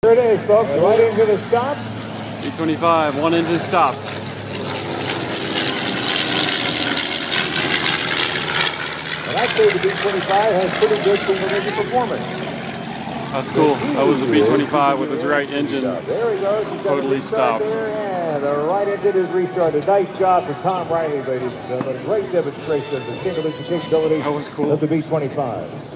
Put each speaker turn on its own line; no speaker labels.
There it is, folks, right into the stop.
B25, one engine stopped.
And actually, the B25 has pretty good single engine performance.
That's cool. That was the B25 with his right engine.
There he goes. He's
totally stopped.
And the right engine is restarted. Nice job for Tom Riley, ladies and gentlemen. A great demonstration of the single engine capability
That was cool.
of the B25.